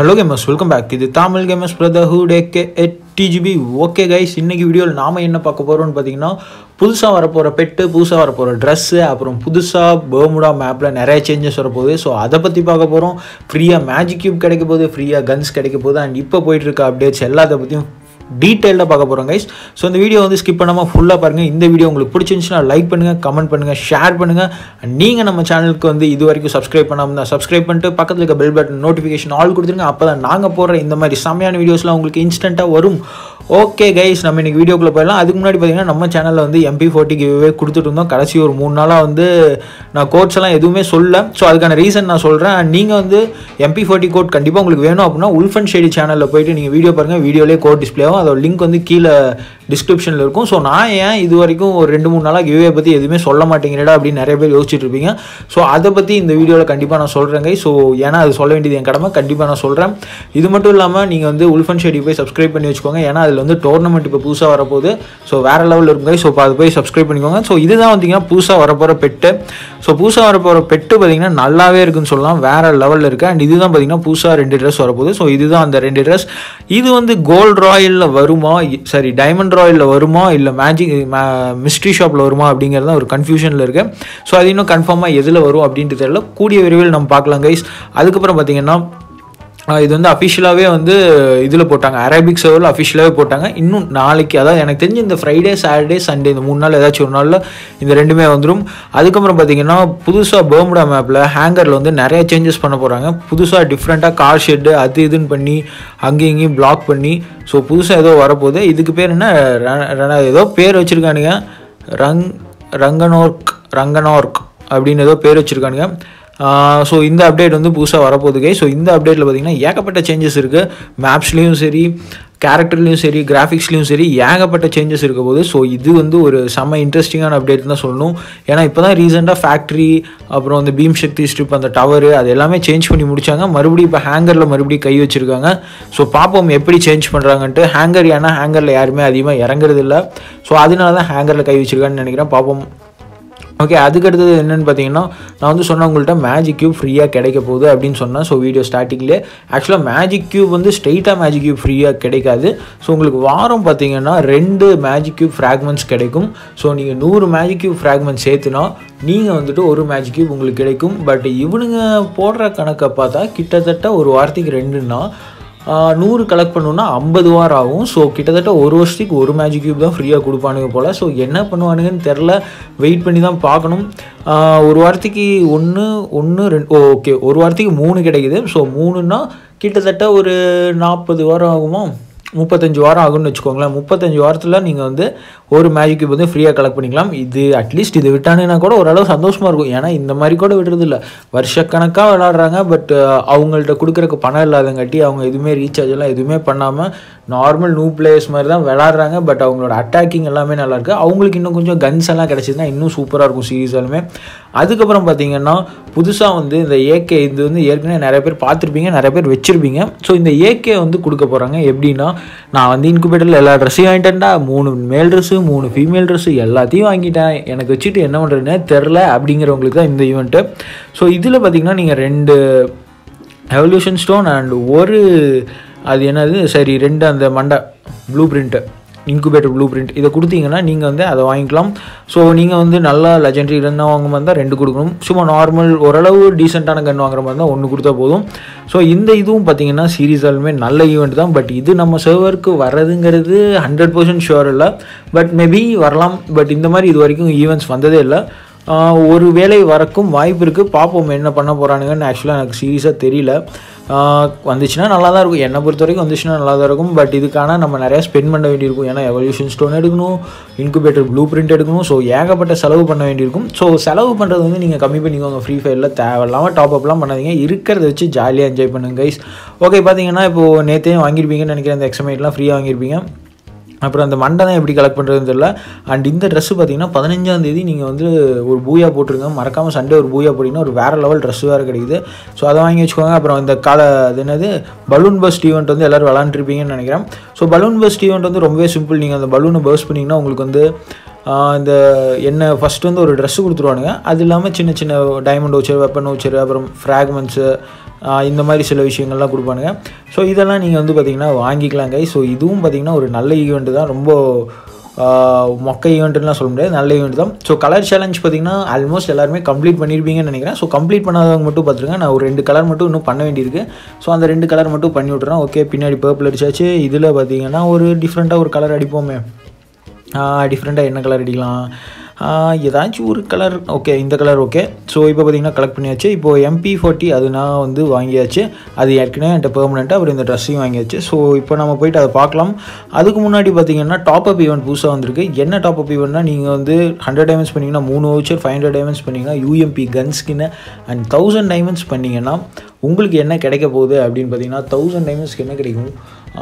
Hello gamers, welcome back. This is Tamil Gamers Brotherhood aka TGB. Okay guys, இன்னைக்கு வீடியோல நாம என்ன பார்க்க போறோம்னு பாத்தீங்கன்னா புதுசா வர போற பெட், புதுசா வர போற Dress, அப்புறம் புதுசா பெர்முடா மேப்ல நிறைய சேஞ்சஸ் வர போகுது. சோ அத பத்தி பார்க்க போறோம். ஃப்ரீயா magiccube கிடைக்க போகுது, ஃப்ரீயா கன்ஸ் கிடைக்க போகுது and இப்போ போயிட்டு இருக்க அப்டேட்ஸ் எல்லாத்த பத்தியும் டீடைலா பார்க்க போறோம் guys. சோ இந்த வீடியோ வந்து ஸ்கிப் பண்ணாம ஃபுல்லா பாருங்க. இந்த வீடியோ உங்களுக்கு பிடிச்சிருந்துச்சுனா லைக் பண்ணுங்க, கமெண்ட் பண்ணுங்க, ஷேர் பண்ணுங்க. நீங்க நம்ம சேனலுக்கு வந்து இதுவரைக்கும் Subscribe பண்ணாம இருந்தா Subscribe பண்ணிட்டு பக்கத்துல இருக்க பெல் பட்டன் நோட்டிஃபிகேஷன் ஆல் கொடுத்துருங்க. அப்பதான் நாங்க போடுற இந்த மாதிரி செமையான வீடியோஸ்லாம் உங்களுக்கு இன்ஸ்டன்ட்டா வரும். ஓகே கைஸ், நம்ம இன்னைக்கு வீடியோக்குள்ள போயிடலாம். அதுக்கு முன்னாடி பார்த்தீங்கன்னா நம்ம சேனலில் வந்து MP40 கிவ்வே கொடுத்துட்டு இருந்தோம். கடைசி ஒரு 3 நாளாக வந்து நான் கோட்ஸ் எல்லாம் எதுவுமே சொல்ல. ஸோ அதுக்கான ரீசன் நான் சொல்கிறேன். நீங்கள் வந்து MP40 கோட் கண்டிப்பாக உங்களுக்கு வேணும் அப்படின்னா FreeFirentc சேனலில் போயிட்டு நீங்கள் வீடியோ பாருங்கள். வீடியோலேயே கோட் டிஸ்பிளே ஆகும். அதோட லிங்க் வந்து கீழே டிஸ்கிரிப்ஷனில் இருக்கும். ஸோ நான் ஏன் இது வரைக்கும் ஒரு 2-3 நாளாக கிவ்வே பற்றி எதுவுமே சொல்ல மாட்டேங்கிறடா அப்படின்னு நிறைய பேர் யோசிச்சுட்டு இருப்பீங்க. ஸோ அதை பற்றி இந்த வீடியோவில் கண்டிப்பாக நான் சொல்கிறேங்க. ஸோ ஏன்னா அது சொல்ல வேண்டியது என் கடமை, கண்டிப்பாக நான் சொல்கிறேன். இது மட்டும் இல்லாமல் நீங்கள் வந்து FreeFirentc போய் சப்ஸ்கிரைப் பண்ணி வச்சுக்கோங்க. ஏன்னா அதில் வந்து டோர்னமெண்ட் இப்போ புதுசாக வரப்போகுது. ஸோ வேறு லெவலில் இருக்குங்க. ஸோ அதை போய் சப்ஸ்கிரைப் பண்ணிக்கோங்க. ஸோ இதுதான் வந்தீங்கன்னா புதுசாக வரப்போகிற பெட்டு. ஸோ புதுசாக வரப்போகிற பெட்டு பார்த்தீங்கன்னா நல்லாவே இருக்குன்னு சொல்லலாம். வேறு லெவலில் இருக்குது. அண்ட் இதுதான் பார்த்தீங்கன்னா புதுசாக 2 ட்ரெஸ் வரப்போகுது. ஸோ இதுதான் அந்த 2 ட்ரெஸ். இது வந்து கோல்டு ராயலில் வருமா, சரி டைமண்ட் ராயலில் வருமா, இல்லை மிஸ்ட்ரி ஷாப்பில் வருமா அப்படிங்கிறது ஒரு கன்ஃபியூஷனில் இருக்குது. ஸோ அது இன்னும் கன்ஃபார்மாக எதில் வரும் அப்படின்ட்டு தெரியல. கூடிய விரைவில் நம்ம பார்க்கலாம் கைஸ். அதுக்கப்புறம் பார்த்தீங்கன்னா இது வந்து அஃபிஷியலாகவே வந்து இதில் போட்டாங்க, அரபிக் சர்வரில் அஃபிஷியலாகவே போட்டாங்க. இன்னும் நாளைக்கு, அதாவது எனக்கு தெரிஞ்சு இந்த ஃப்ரைடே, சாட்டர்டே, சண்டே இந்த 3 நாள் ஏதாச்சும் ஒரு நாளில் இந்த 2மே வந்துடும். அதுக்கப்புறம் பார்த்தீங்கன்னா புதுசாக பெர்முடா மேப்பில் ஹேங்கரில் வந்து நிறைய சேஞ்சஸ் பண்ண போகிறாங்க. புதுசாக டிஃப்ரெண்ட்டாக கார் ஷெட்டு அது இதுன்னு பண்ணி அங்கேயும் இங்கேயும் பிளாக் பண்ணி ஸோ புதுசாக ஏதோ வரப்போகுது. இதுக்கு பேர் என்ன, ஏதோ பேர் வச்சுருக்கானுங்க, ரங்கனோர்க் அப்படின்னு ஏதோ பேர் வச்சுருக்கானுங்க. ஸோ இந்த அப்டேட் வந்து புதுசாக வரப்போகுது கை. ஸோ இந்த அப்டேட்டில் பார்த்தீங்கன்னா ஏகப்பட்ட சேஞ்சஸ் இருக்குது. மேப்ஸ்லேயும் சரி, கேரக்டர்லேயும் சரி, கிராஃபிக்ஸ்லேயும் சரி ஏகப்பட்ட சேஞ்சஸ் இருக்க போது. ஸோ இது வந்து ஒரு செம்ம இன்ட்ரெஸ்டிங்கான அப்டேட் தான் சொல்லணும். ஏன்னா இப்போ தான் ரீசெண்டாக ஃபேக்ட்ரி, அப்புறம் அந்த பீம் சக்தி ஸ்ட்ரிப், அந்த டவரு, அது எல்லாமே சேஞ்ச் பண்ணி முடித்தாங்க. மறுபடியும் இப்போ ஹேங்கரில் மறுபடியும் கை வச்சுருக்காங்க. ஸோ பார்ப்போம் எப்படி சேஞ்ச் பண்ணுறாங்கன்ட்டு. ஏன்னா ஹேங்கரில் யாருமே அதிகமாக இறங்குறது இல்லை. ஸோ அதனால தான் ஹேங்கரில் கை வச்சுருக்கான்னு நினைக்கிறேன். பார்ப்போம். ஓகே, அதுக்கடுத்தது என்னென்னு பார்த்தீங்கன்னா, நான் வந்து சொன்ன உங்கள்கிட்ட magiccube ஃப்ரீயாக கிடைக்க போகுது அப்படின்னு சொன்னேன். ஸோ வீடியோ ஸ்டார்டிங்லேயே ஆக்சுவலாக magiccube வந்து ஸ்ட்ரெயிட்டாக magiccube ஃப்ரீயாக கிடைக்காது. ஸோ உங்களுக்கு வாரம் பார்த்தீங்கன்னா 2 magiccube ஃப்ராக்மெண்ட்ஸ் கிடைக்கும். ஸோ நீங்கள் 100 magiccube ஃப்ராக்மெண்ட்ஸ் சேர்த்துனா நீங்கள் வந்துட்டு ஒரு magiccube உங்களுக்கு கிடைக்கும். பட் இவனுங்க போடுற கணக்கை பார்த்தா கிட்டத்தட்ட ஒரு வாரத்துக்கு 2ன்னா 100 கலெக்ட் பண்ணணுன்னா 50 வாரம் ஆகும். ஸோ கிட்டத்தட்ட ஒரு வருஷத்துக்கு ஒரு magiccube தான் ஃப்ரீயாக கொடுப்பானுங்க போல். ஸோ என்ன பண்ணுவானுங்கன்னு தெரில, வெயிட் பண்ணி தான் பார்க்கணும். ஒரு வாரத்துக்கு 1, 2 ஓகே, ஒரு வாரத்துக்கு 3 கிடைக்குது. ஸோ 3ன்னா கிட்டத்தட்ட ஒரு 40 வாரம் ஆகுமா, 35 வாரம் ஆகும்னு வச்சுக்கோங்களேன். 35 வாரத்தில் நீங்கள் வந்து ஒரு magiccube வந்து ஃப்ரீயாக கலெக்ட் பண்ணிக்கலாம். இது அட்லீஸ்ட் இது விட்டானுன்னா கூட ஓரளவு சந்தோஷமாக இருக்கும். ஏன்னா இந்த மாதிரி கூட விடுறது இல்லை, வருஷக்கணக்காக விளாட்றாங்க. பட் அவங்கள்ட்ட கொடுக்குறக்கு பணம் இல்லாதங்காட்டி அவங்க எதுவுமே ரீசார்ஜ் எல்லாம் எதுவுமே பண்ணாமல் நார்மல் நியூ பிளேயர்ஸ் மாதிரி தான் விளாட்றாங்க. பட் அவங்களோட அட்டாக்கிங் எல்லாமே நல்லாயிருக்கு. அவங்களுக்கு இன்னும் கொஞ்சம் கன்ஸ் எல்லாம் கிடச்சிதுன்னா இன்னும் சூப்பராக இருக்கும் சீரீஸ் எல்லாமே. அதுக்கப்புறம் பார்த்தீங்கன்னா புதுசாக வந்து இந்த AK, இது வந்து ஏற்கனவே நிறைய பேர் பார்த்துருப்பீங்க, நிறைய பேர் வச்சுருப்பீங்க. ஸோ இந்த AK வந்து கொடுக்க போகிறாங்க. எப்படின்னா, நான் வந்து இன்குபேட்டரில் எல்லா ட்ரெஸ்ஸையும் வாங்கிட்டேன்டா, 3 மேல் ட்ரெஸ்ஸு 3 ஃபீமேல் ட்ரெஸ்ஸு எல்லாத்தையும் வாங்கிட்டேன், எனக்கு வச்சுட்டு என்ன பண்ணுறதுன்னே தெரில அப்படிங்கிறவங்களுக்கு தான் இந்த ஈவெண்ட்டு. ஸோ இதில் பார்த்தீங்கன்னா நீங்கள் 2 எவல்யூஷன் ஸ்டோன் அண்ட் ஒரு அது என்னது சரி 2 அந்த blue print, incubator blue print இதை கொடுத்தீங்கன்னா நீங்கள் வந்து அதை வாங்கிக்கலாம். ஸோ நீங்கள் வந்து நல்லா லெஜெண்டரி கன் வாங்குற மாதிரி தான் 2 கொடுக்கணும். சும்மா நார்மல் ஓரளவு டீசெண்டான கன் வாங்குற மாதிரி தான் 1 கொடுத்தா போதும். ஸோ இந்த இதுவும் பார்த்தீங்கன்னா சீரீஸாலுமே நல்ல ஈவெண்ட் தான். பட் இது நம்ம சர்வருக்கு வர்றதுங்கிறது 100% ஷுவர் இல்லை. பட் மேபி வரலாம். பட் இந்த மாதிரி இது வரைக்கும் ஈவெண்ட்ஸ் வந்ததே இல்லை. ஒரு வேளை வரக்கும் வாய்ப்பு இருக்குது. பார்ப்போம் என்ன பண்ண போகிறானுங்கன்னு. ஆக்சுவலாக எனக்கு சீரியஸாக தெரியல. வந்துச்சுன்னா நல்லா தான் இருக்கும், என்னை பொறுத்த வரைக்கும் வந்துச்சுன்னா நல்லா தான் இருக்கும். பட் இதுக்கான நம்ம நிறையா ஸ்பெண்ட் பண்ண வேண்டியிருக்கும். ஏன்னா எவல்யூஷன் ஸ்டோன் எடுக்கணும், இன்குபேட்டர் ப்ளூ பிரிண்ட் எடுக்கணும். ஸோ ஏகப்பட்ட செலவு பண்ண வேண்டியிருக்கும். ஸோ செலவு பண்ணுறது வந்து நீங்கள் கம்மி பண்ணிக்கோங்க. ஃப்ரீ ஃபயரில் தேவையில்லாமல் டாப் அப்லாம் பண்ணாதீங்க, இருக்கிறத வச்சு ஜாலியாக என்ஜாய் பண்ணுங்க கைஸ். ஓகே, பார்த்தீங்கன்னா இப்போது நேற்றையும் வாங்கியிருப்பீங்கன்னு நினைக்கிறேன், அந்த எக்ஸமைட்லாம் ஃப்ரீயாக வாங்கியிருப்பீங்க. அப்புறம் அந்த மண்டை தான் எப்படி கலெக்ட் பண்ணுறதுன்னு தெரியல. அண்ட் இந்த ட்ரெஸ்ஸு பார்த்தீங்கன்னா 15ஆம் தேதி நீங்கள் வந்து ஒரு பூயா போட்டிருங்க. மறக்காமல் சண்டே ஒரு பூயா போட்டிங்கன்னா ஒரு வேறு லெவல் ட்ரெஸ் வேறு கிடைக்குது. ஸோ அதை வாங்கி வச்சுக்கோங்க. அப்புறம் இந்த அது என்னது பலூன் பஸ்ட் ஈவெண்ட் வந்து எல்லோரும் விளாண்டுருப்பீங்கன்னு நினைக்கிறேன். ஸோ பலூன் பஸ்ட் ஈவெண்ட் வந்து ரொம்பவே சிம்பிள். நீங்கள் அந்த பலூனை பர்ஸ்ட் பண்ணிங்கன்னா உங்களுக்கு வந்து இந்த என்ன ஃபஸ்ட்டு வந்து ஒரு ட்ரெஸ்ஸு கொடுத்துருவானுங்க. அது இல்லாமல் சின்ன சின்ன டைமண்ட் வச்சர், வெப்பன் வச்சர், அப்புறம் ஃப்ராக்மெண்ட்ஸு, இந்த மாதிரி சில விஷயங்கள்லாம் கொடுப்பானுங்க. ஸோ இதெல்லாம் நீங்கள் வந்து பார்த்திங்கன்னா வாங்கிக்கலாம் கைஸ். ஸோ இதுவும் பார்த்திங்கன்னா ஒரு நல்ல ஈவெண்ட்டு தான், ரொம்ப மொக்க ஈவெண்ட்டுலாம் சொல்ல முடியாது, நல்ல ஈவெண்ட் தான். ஸோ கலர் சேலஞ்ச் பார்த்திங்கன்னா ஆல்மோஸ்ட் எல்லாருமே கம்ப்ளீட் பண்ணியிருப்பீங்கன்னு நினைக்கிறேன். ஸோ கம்ப்ளீட் பண்ணாதவங்க மட்டும் பார்த்துருங்க, நான் ஒரு 2 கலர் மட்டும் இன்னும் பண்ண வேண்டியிருக்கு. ஸோ அந்த 2 கலர் மட்டும் பண்ணி விட்றேன். ஓகே, பின்னாடி பர்பிள் அடிச்சாச்சு. இதில் பார்த்திங்கன்னா ஒரு டிஃப்ரெண்ட்டாக ஒரு கலர் அடிப்போமே. டிஃப்ரெண்ட்டாக என்ன கலர் அடிக்கலாம், ஏதாச்சும் ஒரு கலர். ஓகே, இந்த கலர் ஓகே. ஸோ இப்போ பார்த்திங்கன்னா கலெக்ட் பண்ணியாச்சு. இப்போது MP40 அது நான் வந்து வாங்கியாச்சு, அது ஏற்கனவே என்கிட்ட பெர்மனெண்ட்டாக. அப்புறம் இந்த ட்ரெஸ்ஸையும் வாங்கியாச்சு. ஸோ இப்போ நம்ம போய்ட்டு அதை பார்க்கலாம். அதுக்கு முன்னாடி பார்த்திங்கன்னா டாப்அப் ஈவெண்ட் புதுசாக வந்திருக்கு. என்ன டாப்அப் ஈவெண்ட்னா, நீங்கள் வந்து 100 டைமண்ட்ஸ் பண்ணிங்கன்னா 3 வவுச்சர், 500 டைமண்ட்ஸ் பண்ணிங்கன்னா UMP gun skin, and 1000 diamonds பண்ணிங்கன்னா உங்களுக்கு என்ன கிடைக்க போகுது அப்படின்னு பார்த்தீங்கன்னா, 1000 டைமண்ட்ஸ்க்கு என்ன கிடைக்கும்,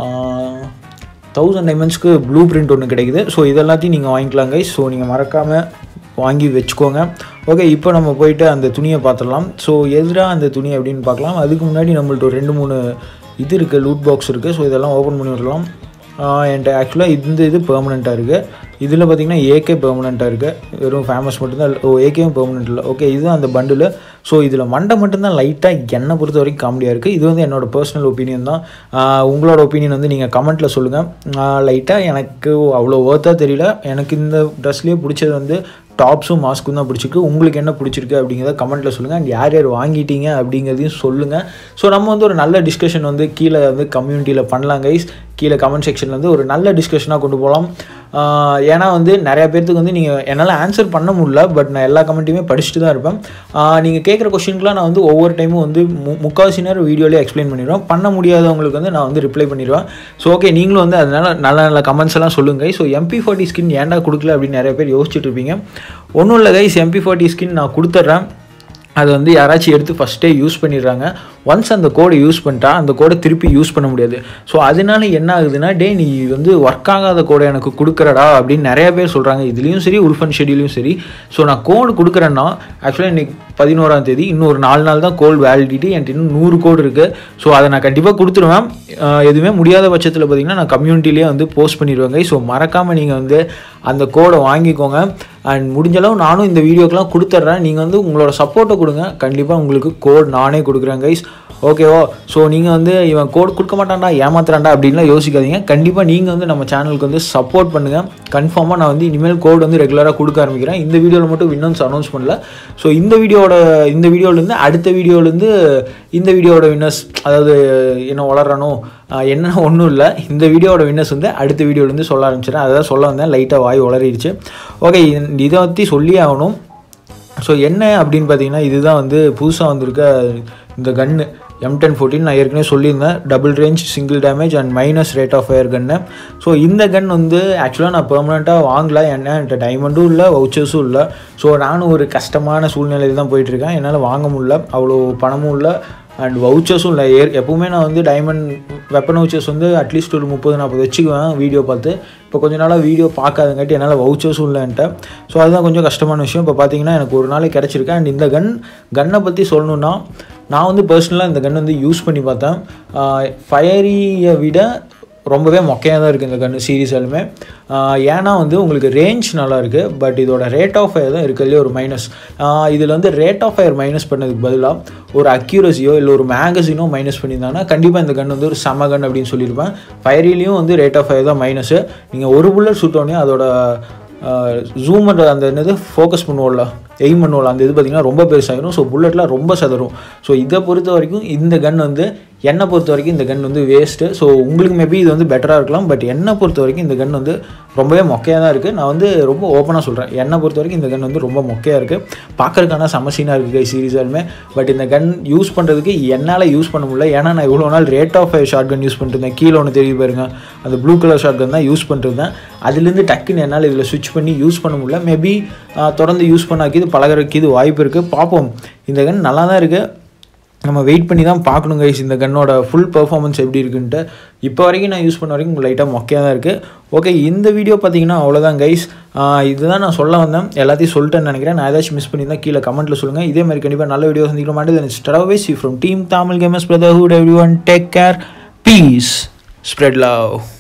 1000 டைமண்ட்ஸ்க்கு ப்ளூ பிரிண்ட் ஒன்று கிடைக்குது. ஸோ இதெல்லாத்தையும் நீங்கள் வாங்கிக்கலாம் கைஸ். ஸோ நீங்கள் மறக்காமல் வாங்கி வச்சுக்கோங்க. ஓகே, இப்போ நம்ம போயிட்டு அந்த துணியை பார்த்துடலாம். ஸோ எதிராக அந்த துணி அப்படின்னு பார்க்கலாம். அதுக்கு முன்னாடி நம்மள்ட்ட ஒரு 2-3 இது இருக்குது, லூட் பாக்ஸ் இருக்குது. ஸோ இதெல்லாம் ஓப்பன் பண்ணி விடலாம். என்கிட்ட ஆக்சுவலாக இது பெர்மனெண்ட்டாக இருக்குது. இதில் பார்த்திங்கன்னா AK பெர்மனெண்ட்டாக இருக்குது, வெறும் ஃபேமஸ் மட்டும்தான். AKவும் பெர்மனெண்ட் இல்லை. ஓகே, இதுதான் அந்த பண்டில். ஸோ இதில் மண்டை மட்டும்தான் லைட்டாக என்னை பொறுத்த வரைக்கும் காமெடியாக இருக்குது. இது வந்து என்னோடய பர்சனல் ஒப்பீனியன் தான். உங்களோட ஒப்பீனியன் வந்து நீங்கள் கமெண்ட்டில் சொல்லுங்கள். லைட்டாக எனக்கு அவ்வளோ ஒர்த்தாக தெரியல. எனக்கு இந்த ட்ரெஸ்லேயே பிடிச்சது வந்து டாப்ஸும் மாஸ்க்கும் தான் பிடிச்சிருக்கு. உங்களுக்கு என்ன பிடிச்சிருக்கு அப்படிங்கிறத கமெண்ட்டில் சொல்லுங்கள். அண்ட் யார் யார் வாங்கிட்டீங்க அப்படிங்கிறதையும் சொல்லுங்கள். ஸோ நம்ம வந்து ஒரு நல்ல டிஸ்கஷன் வந்து கீழே வந்து கம்யூனிட்டியில் பண்ணலாம் கைஸ். கீழே கமெண்ட் செக்ஷனில் வந்து ஒரு நல்ல டிஸ்கஷனாக கொண்டு போகலாம். ஏன்னா வந்து நிறையா பேர்த்துக்கு வந்து நீங்கள் என்னால் ஆன்சர் பண்ண முடியல, பட் நான் எல்லா கமெண்ட்டையுமே படிச்சுட்டு தான் இருப்பேன். நீங்கள் கேட்குற கொஸ்டின்க்குலாம் நான் வந்து ஒவ்வொரு டைமும் வந்து முக்கால்வாசி நேரம் வீடியோலேயே எக்ஸ்பிளைன் பண்ணிடுவேன். பண்ண முடியாதவங்களுக்கு வந்து நான் வந்து ரிப்ளை பண்ணிடுவேன். ஸோ ஓகே, நீங்களும் வந்து அதனால் நல்ல நல்ல கமெண்ட்ஸ் எல்லாம் சொல்லுங்கள். ஸோ MP40 ஸ்கின் ஏன்டா கொடுக்கல அப்படின்னு நிறைய பேர் யோசிச்சுட்டு இருப்பீங்க. ஒன்றும் இல்லை கைஸ், MP40 ஸ்கின் நான் கொடுத்துட்றேன். அது வந்து யாராச்சும் எடுத்து ஃபஸ்ட்டே யூஸ் பண்ணிடுறாங்க. ஒன்ஸ் அந்த கோடை யூஸ் பண்ணிட்டா அந்த கோடை திருப்பி யூஸ் பண்ண முடியாது. ஸோ அதனால என்ன ஆகுதுன்னா, நீ வந்து ஒர்க் ஆகாத கோடை எனக்கு கொடுக்குறடா அப்படின்னு நிறைய பேர் சொல்கிறாங்க. இதுலேயும் சரி, உல்ஃப் அண்ட் ஷெடியூலையும் சரி. ஸோ நான் கோடு கொடுக்குறேன்னா, ஆக்சுவலாக இன்றைக்கி 11ஆம் தேதி, இன்னும் ஒரு 4 நாள் தான் கோல் வேலிடிட்டி. என்கிட்ட இன்னும் 100 கோடு இருக்குது. ஸோ அதை நான் கண்டிப்பாக கொடுத்துருவேன். எதுவுமே முடியாத பட்சத்தில் பார்த்திங்கன்னா நான் கம்யூனிட்டிலேயே வந்து போஸ்ட் பண்ணிடுவேங்க. ஸோ மறக்காமல் நீங்கள் வந்து அந்த கோடை வாங்கிக்கோங்க. அண்ட் முடிஞ்சளவு நானும் இந்த வீடியோக்கெலாம் கொடுத்துட்றேன். நீங்கள் வந்து உங்களோட சப்போர்ட்டை கொடுங்க. கண்டிப்பாக உங்களுக்கு கோட் நானே கொடுக்குறேன் கைஸ். ஓகேவா? ஸோ நீங்கள் வந்து இவன் கோட் கொடுக்க மாட்டான்டா, ஏமாத்துறான்டா அப்படின்லாம் யோசிக்காதீங்க. கண்டிப்பாக நீங்கள் வந்து நம்ம சேனலுக்கு வந்து சப்போர்ட் பண்ணுங்கள். கன்ஃபார்மாக நான் வந்து இனிமேல் கோட் வந்து ரெகுலராக கொடுக்க ஆரம்பிக்கிறேன். இந்த வீடியோவில் மட்டும் வின்னர்ஸ் அனௌன்ஸ் பண்ணல. ஸோ இந்த வீடியோவிலேருந்து அடுத்த வீடியோவிலேருந்து இந்த வீடியோட வின்னர்ஸ், அதாவது என்ன வளரனோ என்ன ஒன்றும் இல்லை, இந்த வீடியோட வின்னர்ஸ் வந்து அடுத்த வீடியோலேருந்து சொல்ல ஆரம்பிச்சிடறேன். அதான் சொல்ல வந்தேன், லைட்டாக வாய் வளரிடுச்சு. ஓகே, இதை பற்றி சொல்லியே ஆகணும். ஸோ என்ன அப்படின்னு பார்த்தீங்கன்னா, இதுதான் வந்து புதுசாக வந்திருக்க இந்த கன்று M1014. நான் ஏற்கனவே சொல்லியிருந்தேன், double range, single damage and minus rate of fire கன்னு. ஸோ இந்த கன் வந்து ஆக்சுவலாக நான் பெர்மனெண்ட்டாக வாங்கல. ஏன்னா என்கிட்ட டைமண்டும் இல்லை, வவுச்சர்ஸும் இல்லை. ஸோ நானும் ஒரு கஷ்டமான சூழ்நிலையில் தான் போயிட்டுருக்கேன். என்னால் வாங்க முடியல, அவ்வளோ பணமும் இல்லை அண்ட் வவுச்சர்ஸும் இல்லை. எப்போவுமே நான் வந்து டைமண்ட் வெப்பன் வவுச்சர்ஸ் வந்து அட்லீஸ்ட் ஒரு 30-40 வச்சுக்குவேன் வீடியோ பார்த்து. இப்போ கொஞ்ச நாளாக வீடியோ பார்க்காதங்காட்டி என்னால் வவுச்சர்ஸும் இல்லைன்ட்டு. ஸோ அதுதான் கொஞ்சம் கஷ்டமான விஷயம். இப்போ பார்த்தீங்கன்னா எனக்கு ஒரு நாளைக்கு கிடச்சிருக்கேன். அண்ட் இந்த கன்னை பற்றி சொல்லணுன்னா, நான் வந்து பர்சனலாக இந்த கன் வந்து யூஸ் பண்ணி பார்த்தேன். ஃபயரியை விட ரொம்பவே மொக்கையாக தான் இருக்குது இந்த கன்று சீரியஸாலுமே. ஏன்னா வந்து உங்களுக்கு ரேஞ்ச் நல்லாயிருக்கு, பட் இதோட ரேட் ஆஃப் ஃபயர் தான் இருக்கிறதுலே ஒரு மைனஸ். இதில் வந்து ரேட் ஆஃப் ஃபயர் மைனஸ் பண்ணதுக்கு பதிலாக ஒரு அக்யூரஸியோ இல்லை ஒரு மேகசினோ மைனஸ் பண்ணியிருந்தாங்கன்னா கண்டிப்பாக இந்த கன் வந்து ஒரு செம கன் அப்படின்னு சொல்லியிருப்பேன். ஃபயரிலையும் வந்து ரேட் ஆஃப் ஃபயர் தான் மைனஸு. நீங்கள் ஒரு புல்லட் சுட்டோடனே அதோட ஜூம் பண்ணுற அந்த என்னது ஃபோக்கஸ் பண்ணுவோம்ல, எய்ம் பண்ணுவோம்ல, அந்த இது பார்த்திங்கன்னா ரொம்ப பெருசாகிடும். ஸோ புல்லட்லாம் ரொம்ப சதறும். ஸோ இதை பொறுத்த வரைக்கும் இந்த கன் வந்து, என்னை பொறுத்த வரைக்கும் இந்த கன் வந்து வேஸ்ட்டு. ஸோ உங்களுக்கு மேபி இது வந்து பெட்டராக இருக்கலாம், பட் என்னை பொறுத்த வரைக்கும் இந்த கன் வந்து ரொம்பவே மொக்கையாக தான் இருக்குது. நான் வந்து ரொம்ப ஓப்பனாக சொல்கிறேன், என்னை பொறுத்த வரைக்கும் இந்த கன் வந்து ரொம்ப மொக்கையாக இருக்குது. பார்க்குறதுக்கான சமசீனாக இருக்குது சீரியஸாலுமே. பட் இந்த கன் யூஸ் பண்ணுறதுக்கு என்னால் யூஸ் பண்ண முடியல. ஏன்னா நான் இவ்வளோ நாள் rate of fire short gun use பண்ணிருந்தேன். கீழே ஒன்று தெரிய பாருங்க, அந்த ப்ளூ கலர் ஷார்ட் கன் தான் யூஸ் பண்ணிருந்தேன். அதுலேருந்து டக்குன்னு என்னால் இதில் ஸ்விட்ச் பண்ணி யூஸ் பண்ண முடியல. மேபி தொடர்ந்து யூஸ் பண்ணாக்கி இது பழகிறதுக்கு இது வாய்ப்பு இருக்குது. பார்ப்போம். இந்த கன் நல்லா தான் இருக்குது, நம்ம வெயிட் பண்ணி தான் பார்க்கணும் கைஸ் இந்த கன்னோட ஃபுல் பெர்ஃபார்மன்ஸ் எப்படி இருக்குன்ட்டு. இப்போ வரைக்கும் நான் யூஸ் பண்ண வரைக்கும் லைட்டாக மொக்கையாக தான் இருக்குது. ஓகே, இந்த வீடியோ பார்த்தீங்கன்னா அவ்வளோதான் கைஸ். இதுதான் நான் சொல்ல வந்தேன், எல்லாத்தையும் சொல்லிட்டேன்னு நினைக்கிறேன். நான் ஏதாச்சும் மிஸ் பண்ணியிருந்தால் கீழே கமெண்ட்டில் சொல்லுங்கள். இதே மாதிரி கண்டிப்பாக நல்ல வீடியோ சந்திக்கிற மாட்டேன். தென் ஸ்டரவேஸ் from team Tamil gamers brotherhood. Everyone take care, peace, spread love.